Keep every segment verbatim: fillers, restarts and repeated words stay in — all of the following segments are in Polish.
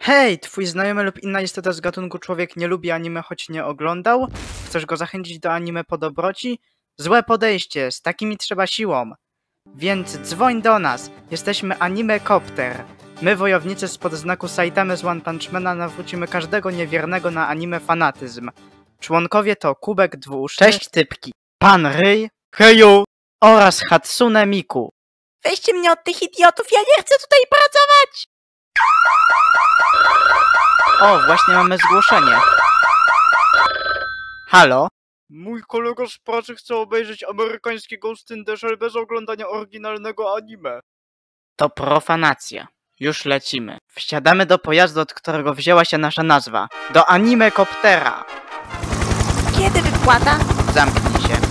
Hej, twój znajomy lub inna istota z gatunku człowiek nie lubi anime, choć nie oglądał? Chcesz go zachęcić do anime po dobroci? Złe podejście, z takimi trzeba siłą. Więc dzwoń do nas, jesteśmy Anime Copter. My, wojownicy spod znaku Saitamy z One Punch Mana, nawrócimy każdego niewiernego na anime fanatyzm. Członkowie to Kubek Dwuszny, cześć typki, Pan Ryj, heju, oraz Hatsune Miku. Weźcie mnie od tych idiotów, ja nie chcę tutaj pracować! O, właśnie mamy zgłoszenie. Halo? Mój kolega z pracy chce obejrzeć amerykański Ghost in the Shell bez oglądania oryginalnego anime. To profanacja. Już lecimy. Wsiadamy do pojazdu, od którego wzięła się nasza nazwa. Do Anime Coptera. Kiedy wypłata? Zamknij się.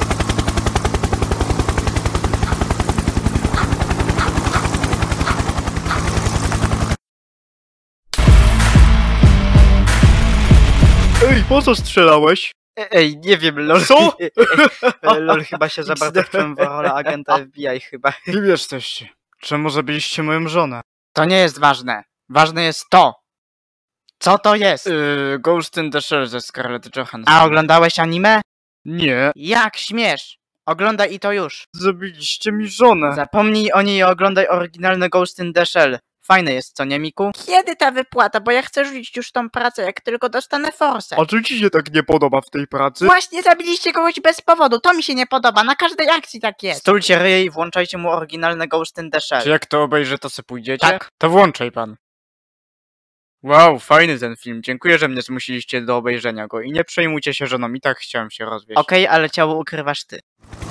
Ej, po co strzelałeś? Ej, nie wiem, lol. Co? Lol chyba się za bardzo wczułem w rolę agenta F B I chyba. Kim jesteście? Czemu zabiliście moją żonę? To nie jest ważne. Ważne jest to. Co to jest? Yy, Ghost in the Shell ze Scarlett Johansson. A oglądałeś anime? Nie. Jak śmiesz? Oglądaj i to już. Zabiliście mi żonę. Zapomnij o niej i oglądaj oryginalny Ghost in the Shell. Fajne jest, co nie, Miku? Kiedy ta wypłata? Bo ja chcę rzucić już tą pracę, jak tylko dostanę forsę. A co ci się tak nie podoba w tej pracy? Właśnie zabiliście kogoś bez powodu, to mi się nie podoba, na każdej akcji tak jest. Stulcie ryje i włączajcie mu oryginalny Ghost in the Shell. Czy jak to obejrzę, to se pójdziecie? Tak. To włączaj pan. Wow, fajny ten film. Dziękuję, że mnie zmusiliście do obejrzenia go. I nie przejmujcie się żoną, i tak chciałem się rozwieść. Okej, okay, ale ciało ukrywasz ty.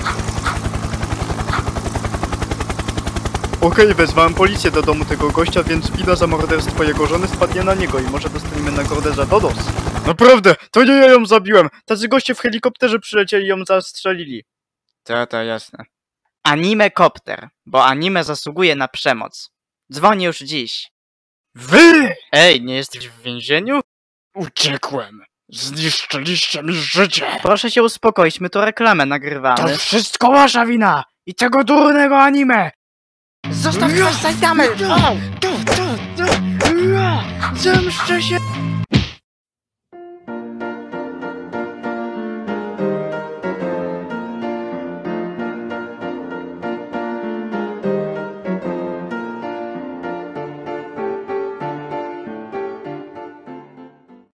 Okej, okay, wezwałem policję do domu tego gościa, więc wina za morderstwo jego żony spadnie na niego i może dostaniemy nagrodę za dodos. Naprawdę, to nie ja ją zabiłem. Tacy goście w helikopterze przylecieli i ją zastrzelili. Ta, ta, jasne. Anime Copter, bo anime zasługuje na przemoc. Dzwoń już dziś. Wy! Ej, nie jesteś w więzieniu? Uciekłem. Zniszczyliście mi życie. Proszę się uspokoić, my tu reklamę nagrywamy. To wszystko wasza wina i tego durnego anime. Zostaw nas Saitamy! Zemszczę się!